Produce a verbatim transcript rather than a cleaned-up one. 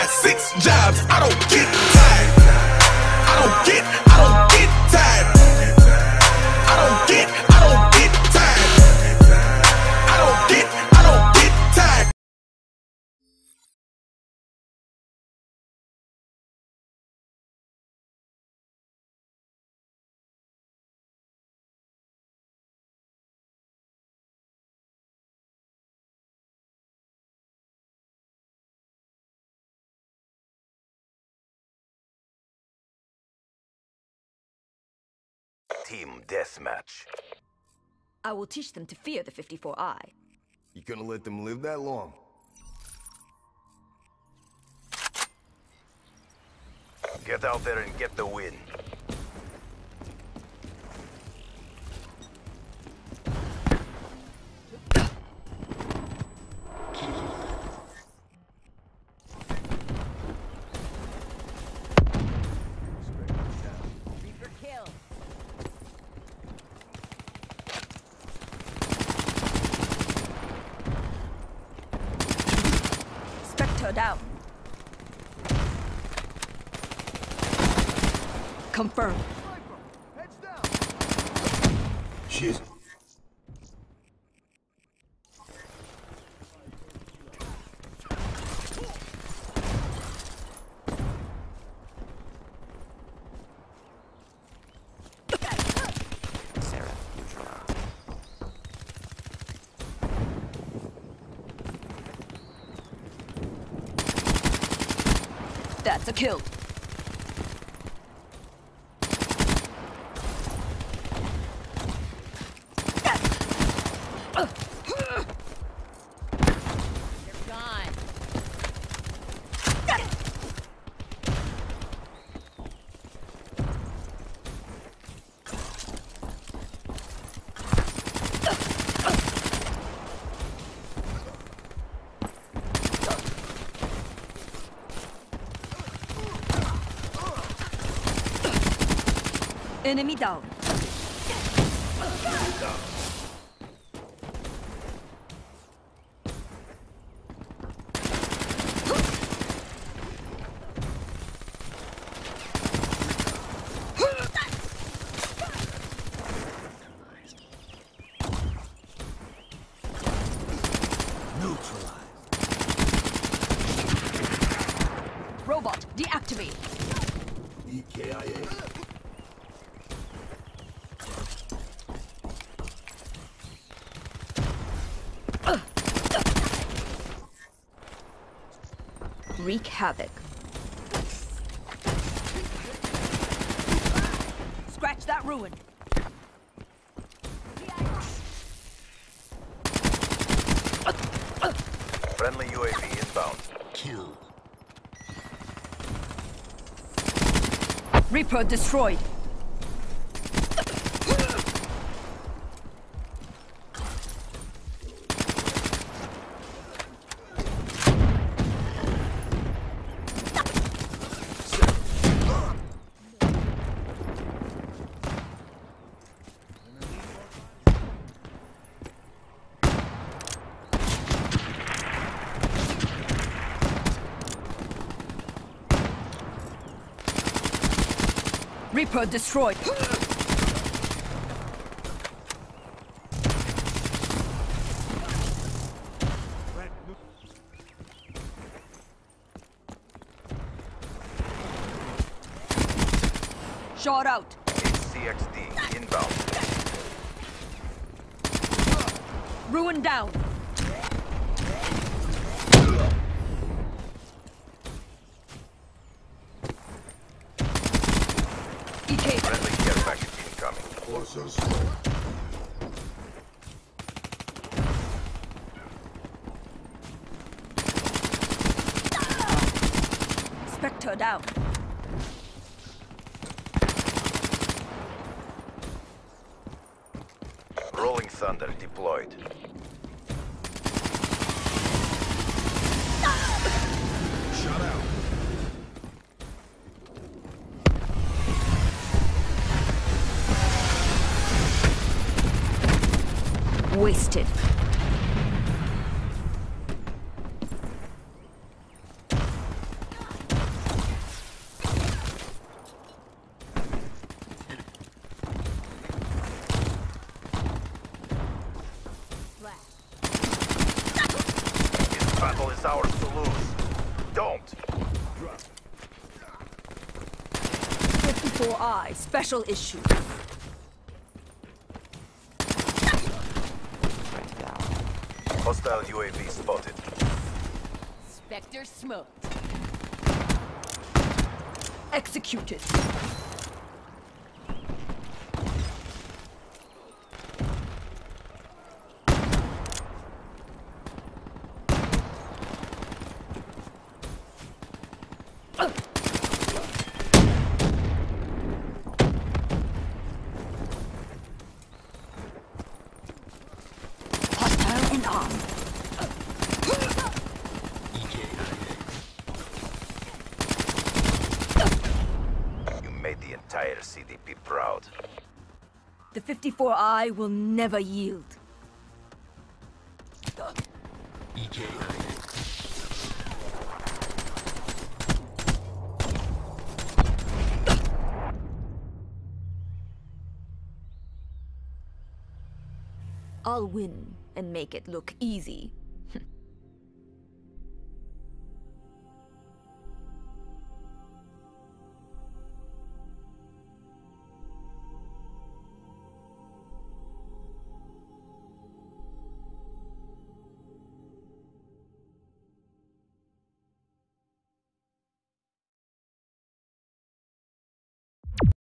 got six jobs, I don't get tired. I don't get, I don't get tired. I don't get, I don't get tired. I don't get, I don't get tired. Team deathmatch. I will teach them to fear the fifty-four I. You gonna let them live that long? Get out there and get the win. Down. Confirm. Heads down. Shit. That's a kill. They're gone. Enemy down. Neutralized. Robot deactivate. E K I A. Wreak havoc. Scratch that ruin. Friendly U A V inbound. Kill. Reaper destroyed. Reaper destroyed. Shot out. H C X D inbound. Ruin down. E K. Friendly care package incoming. Also slow. Spectre down. Rolling Thunder deployed. Shut out. Wasted. battle is ours to lose. Don't! fifty-four I, special issue. Hostile U A V spotted. Spectre smoked. Executed. Hostile in arm. You made the entire C D P proud. The fifty-four I will never yield. I'll win and make it look easy.